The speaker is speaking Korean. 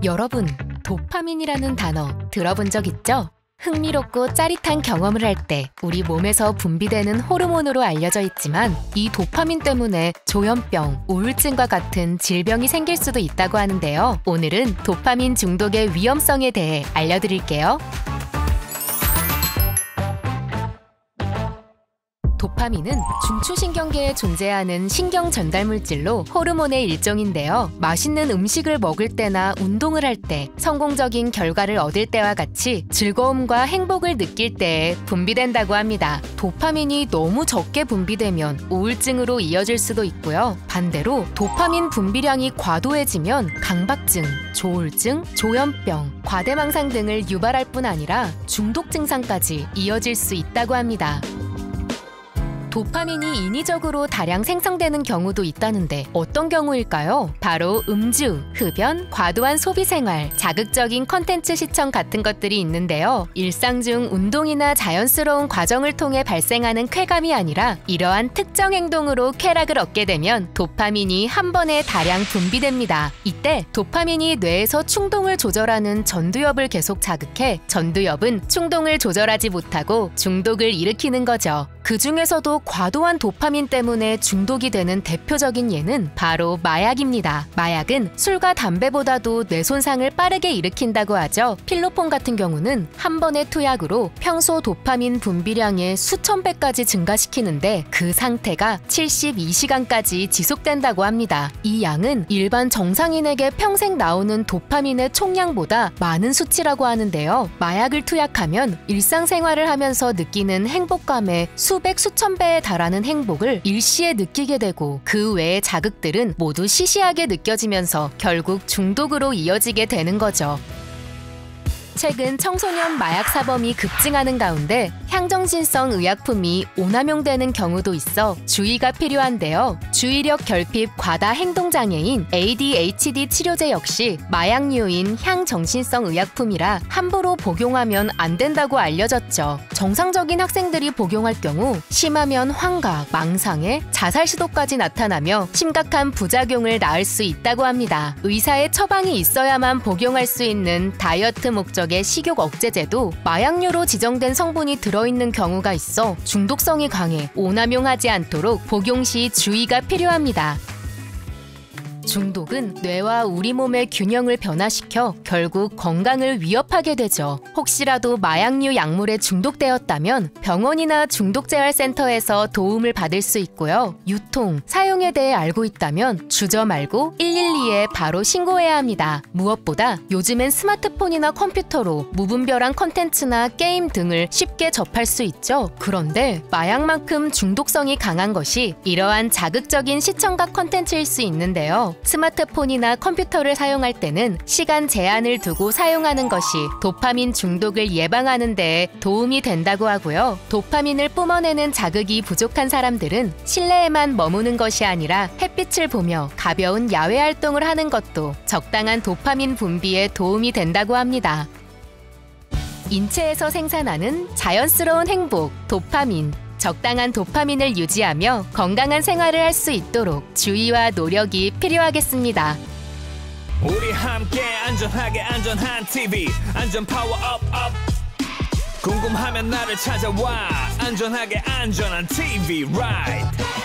여러분, 도파민이라는 단어 들어본 적 있죠? 흥미롭고 짜릿한 경험을 할 때 우리 몸에서 분비되는 호르몬으로 알려져 있지만 이 도파민 때문에 조현병, 우울증과 같은 질병이 생길 수도 있다고 하는데요. 오늘은 도파민 중독의 위험성에 대해 알려드릴게요. 도파민은 중추신경계에 존재하는 신경 전달물질로 호르몬의 일종인데요. 맛있는 음식을 먹을 때나 운동을 할 때, 성공적인 결과를 얻을 때와 같이 즐거움과 행복을 느낄 때에 분비된다고 합니다. 도파민이 너무 적게 분비되면 우울증으로 이어질 수도 있고요. 반대로 도파민 분비량이 과도해지면 강박증, 조울증, 조현병, 과대망상 등을 유발할 뿐 아니라 중독 증상까지 이어질 수 있다고 합니다. 도파민이 인위적으로 다량 생성되는 경우도 있다는데 어떤 경우일까요? 바로 음주, 흡연, 과도한 소비 생활, 자극적인 컨텐츠 시청 같은 것들이 있는데요. 일상 중 운동이나 자연스러운 과정을 통해 발생하는 쾌감이 아니라 이러한 특정 행동으로 쾌락을 얻게 되면 도파민이 한 번에 다량 분비됩니다. 이때 도파민이 뇌에서 충동을 조절하는 전두엽을 계속 자극해 전두엽은 충동을 조절하지 못하고 중독을 일으키는 거죠. 그 중에서도 과도한 도파민 때문에 중독이 되는 대표적인 예는 바로 마약입니다. 마약은 술과 담배보다도 뇌 손상을 빠르게 일으킨다고 하죠. 필로폰 같은 경우는 한 번의 투약으로 평소 도파민 분비량의 수천 배까지 증가시키는데 그 상태가 72시간까지 지속된다고 합니다. 이 양은 일반 정상인에게 평생 나오는 도파민의 총량보다 많은 수치라고 하는데요. 마약을 투약하면 일상생활을 하면서 느끼는 행복감의 수백 수천 배에 달하는 행복을 일시에 느끼게 되고 그 외의 자극들은 모두 시시하게 느껴지면서 결국 중독으로 이어지게 되는 거죠. 최근 청소년 마약 사범이 급증하는 가운데 향정신성 의약품이 오남용되는 경우도 있어 주의가 필요한데요. 주의력 결핍 과다 행동장애인 ADHD 치료제 역시 마약류인 향정신성 의약품이라 함부로 복용하면 안 된다고 알려졌죠. 정상적인 학생들이 복용할 경우 심하면 환각, 망상에 자살 시도까지 나타나며 심각한 부작용을 낳을 수 있다고 합니다. 의사의 처방이 있어야만 복용할 수 있는 다이어트 목적의 식욕 억제제도 마약류로 지정된 성분이 들어있는 경우가 있어 중독성이 강해 오남용하지 않도록 복용 시 주의가 필요합니다. 중독은 뇌와 우리 몸의 균형을 변화시켜 결국 건강을 위협하게 되죠. 혹시라도 마약류 약물에 중독되었다면 병원이나 중독재활센터에서 도움을 받을 수 있고요. 유통, 사용에 대해 알고 있다면 주저 말고 112에 바로 신고해야 합니다. 무엇보다 요즘엔 스마트폰이나 컴퓨터로 무분별한 콘텐츠나 게임 등을 쉽게 접할 수 있죠. 그런데 마약만큼 중독성이 강한 것이 이러한 자극적인 시청각 콘텐츠일 수 있는데요. 스마트폰이나 컴퓨터를 사용할 때는 시간 제한을 두고 사용하는 것이 도파민 중독을 예방하는 데 도움이 된다고 하고요. 도파민을 뿜어내는 자극이 부족한 사람들은 실내에만 머무는 것이 아니라 햇빛을 보며 가벼운 야외 활동을 하는 것도 적당한 도파민 분비에 도움이 된다고 합니다. 인체에서 생산하는 자연스러운 행복, 도파민. 적당한 도파민을 유지하며 건강한 생활을 할 수 있도록 주의와 노력이 필요하겠습니다. 우리 함께 안전하게 안전한 TV 안전 파워업 궁금하면 나를 찾아와 안전하게 안전한 TV right